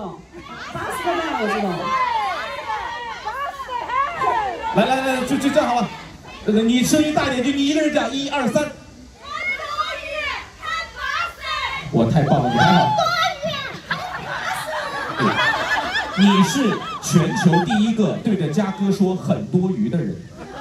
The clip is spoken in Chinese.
懂。80块我知道。 来，就这样好吧。你声音大一点，就你一个人讲，1、2、3。我太棒了，你还好。你是全球第一个对着嘉哥说很多余的人。